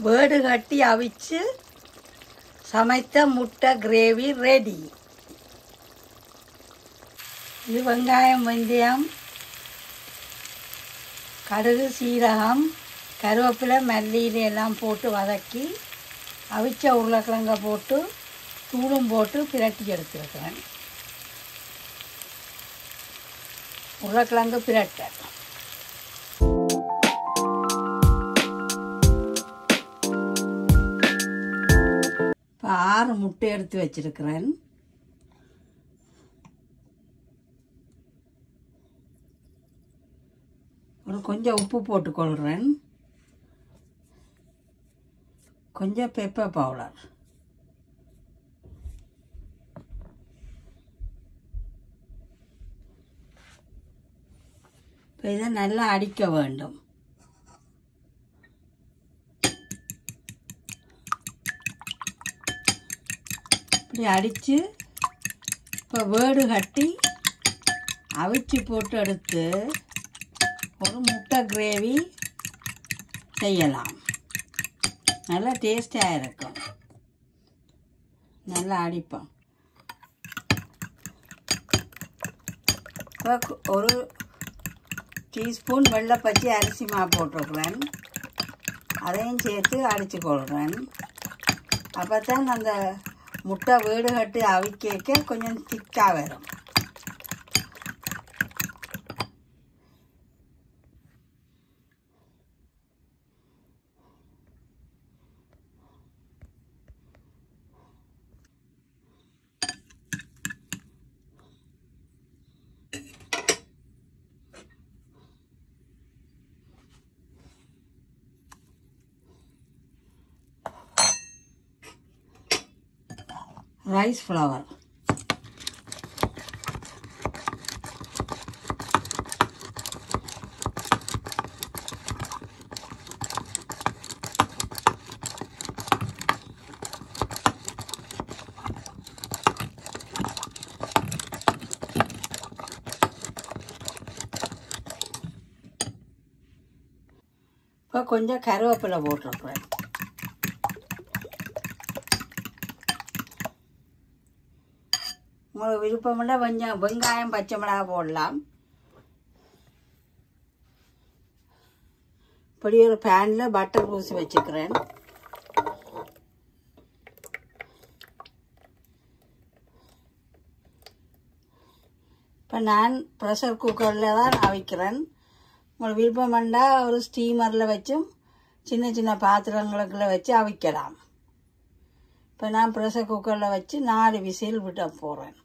வேடு கட்டி அவிச்சு சமைத்த முட்டை கிரேவி ரெடி. இது வெங்காயம், வெந்தயம், கடுகு, சீரகம், கருவேப்பிலை, மல்லியில எல்லாம் போட்டு வதக்கி அவிச்ச உருளைக்கிழங்க போட்டு தூளும் போட்டு பிரட்டி எடுத்துருக்கிறேன். உருளைக்கிழங்கு பிரட்டை. இப்போ 6 முட்டை எடுத்து வச்சிருக்கிறேன். கொஞ்சம் உப்பு போட்டுக்கொள்கிறேன். கொஞ்சம் பெப்பர் பவுடர். இப்போ இதை நல்லா அடிக்க வேண்டும். இப்படி அடித்து இப்போ வேடு கட்டி அவிச்சு போட்டு எடுத்து ஒரு முட்டை கிரேவி செய்யலாம். நல்லா டேஸ்டாக இருக்கும். நல்லா அடிப்போம். இப்போ ஒரு டீஸ்பூன் வெள்ளை பச்சை அரிசி மாவு போட்டிருக்கிறேன். அதையும் சேர்த்து அடித்து கொள்கிறேன். அப்போ தான் அந்த முட்டை வீடு கட்டி அவிக்க கொஞ்சம் திக்காக வரும். Rice flour. இப்போ கொஞ்சம் கருவேப்பிலை போட்டிருக்கிறேன். உங்களுக்கு விருப்பம்னா கொஞ்சம் வெங்காயம், பச்சை மிளகாய் போடலாம். இப்படி ஒரு பேனில் பட்டர் பூசி வச்சுக்கிறேன். இப்போ நான் ப்ரெஷர் குக்கரில் தான் அவிக்கிறேன். உங்களுக்கு விருப்பம்னா ஒரு ஸ்டீமரில் வச்சும் சின்ன சின்ன பாத்திரங்களுக்குள்ள வச்சு அவிக்கலாம். இப்போ நான் ப்ரெஷர் குக்கரில் வச்சு 4 விசில் விட போகிறேன்.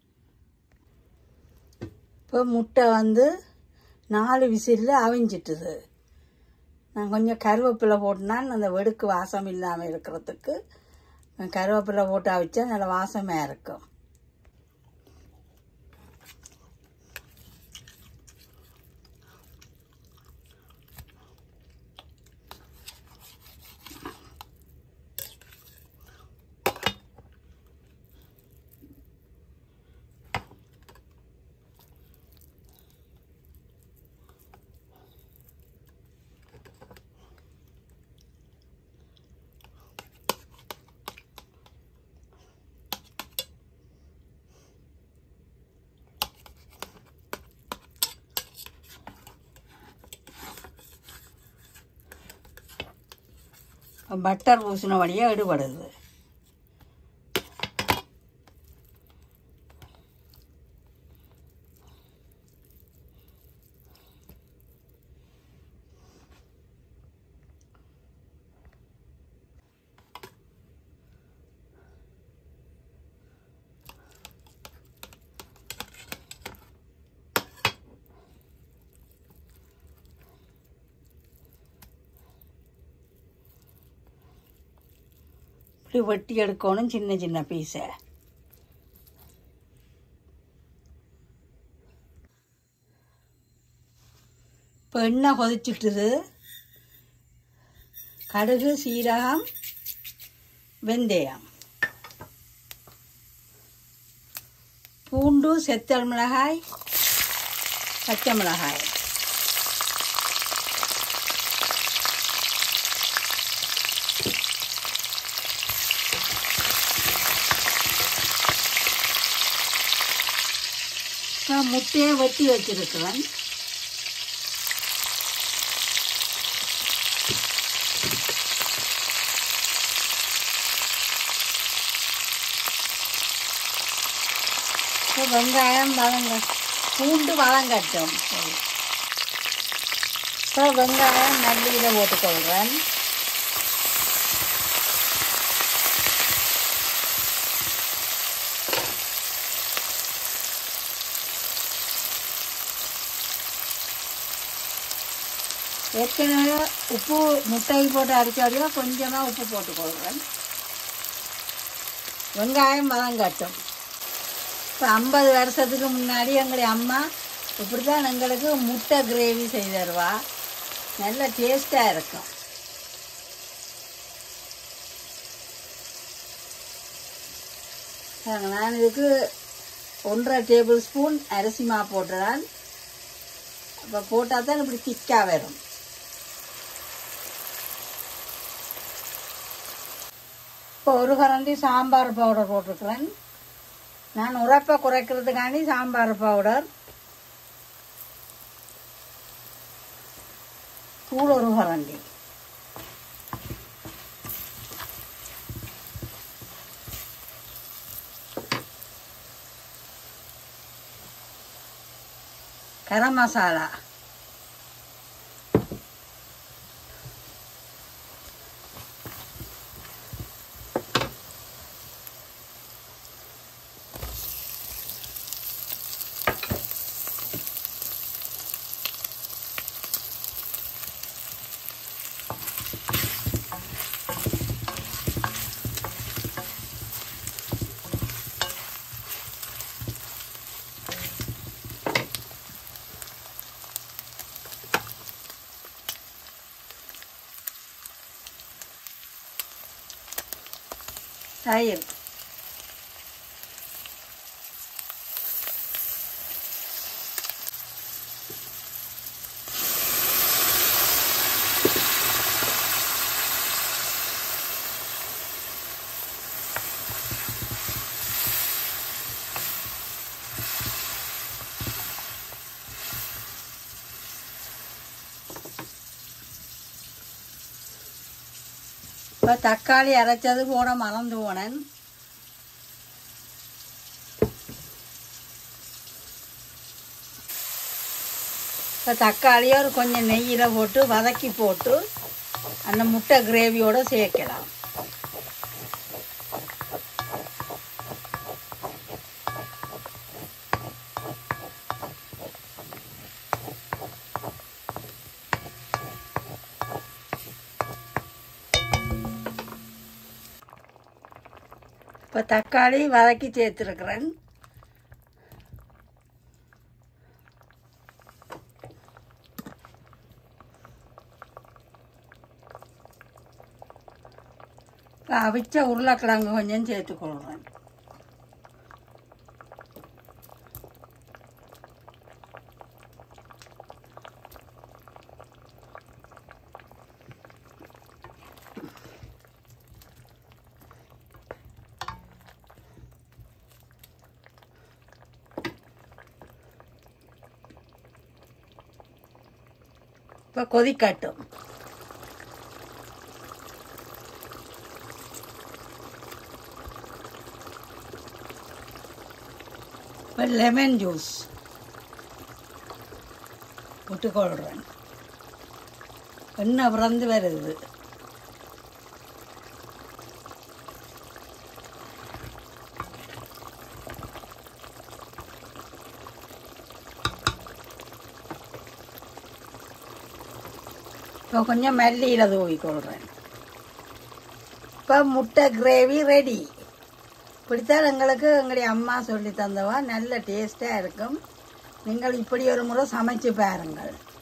இப்போ முட்டை 4 விசிலில் அவிஞ்சிட்டுது. நான் கொஞ்சம் கருவேப்பிலை போட்டுனா அந்த வெடுக்கு வாசம் இல்லாமல் இருக்கிறதுக்கு கருவேப்பிலை போட்டு அவிச்சா நல்ல வாசமாக இருக்கும். பட்டர் பூசின வழியாக எடுபடுது. இப்படி வெட்டி எடுக்கணும் சின்ன சின்ன பீஸை. இப்போ எண்ணெய் கொதிச்சுட்டுது. கடுகு, சீரகம், வெந்தயம், பூண்டு, செத்தல் மிளகாய், பச்சை மிளகாய், நான் முட்டையை வெட்டி வச்சிருக்கிறேன். வெங்காயம் பூண்டு வதங்கட்டும். இப்போ வெங்காயம் நல்லியில் போட்டுக்கொள்கிறேன். ஏற்கனவே உப்பு முட்டை போட்டு அடித்தாடியோ கொஞ்சமாக உப்பு போட்டுக்கொள்கிறேன். வெங்காயம் வதங்கட்டும். இப்போ 50 வருஷத்துக்கு முன்னாடி எங்களுடைய அம்மா இப்படி தான் எங்களுக்கு முட்டை கிரேவி செய்து தருவா. நல்ல டேஸ்ட்டாக இருக்கும். நான் இதுக்கு 1.5 டேபிள் ஸ்பூன் அரிசி மாவு போட்டுறேன். அப்போ போட்டால் தான் இப்படி திக்காக வரும். இப்போ 1 கரண்டி சாம்பார் பவுடர் போட்டிருக்கிறேன். நான் உரைப்பை குறைக்கிறதுக்காண்டி சாம்பார் பவுடர். தூள் 1 கரண்டி. கரம் மசாலா. தயிர். இப்போ தக்காளி அரைச்சது போட மறந்து போனேன். இப்போ தக்காளியை ஒரு கொஞ்சம் நெய்யில் போட்டு வதக்கி போட்டு அந்த முட்டை கிரேவியோடு சேர்க்கலாம். இப்போ தக்காளி வதக்கி சேர்த்துருக்குறேன். இப்போ அவிச்ச உருளைக்கிழங்கு கொஞ்சம் சேர்த்துக்கொள்கிறேன். இப்போ கொதிக்கட்டும். இப்போ லெமன் ஜூஸ் விட்டுக்கொள்கிறேன். எண்ணெய் பிறந்து வருது. இப்போ கொஞ்சம் மல்லியில் தூவிக்கொள்கிறேன். இப்போ முட்டை கிரேவி ரெடி. இப்படித்தான் எங்களுக்கு எங்களுடைய அம்மா சொல்லி தந்தவா. நல்ல டேஸ்ட்டாக இருக்கும். நீங்கள் இப்படி ஒரு முறை சமைச்சு பாருங்கள்.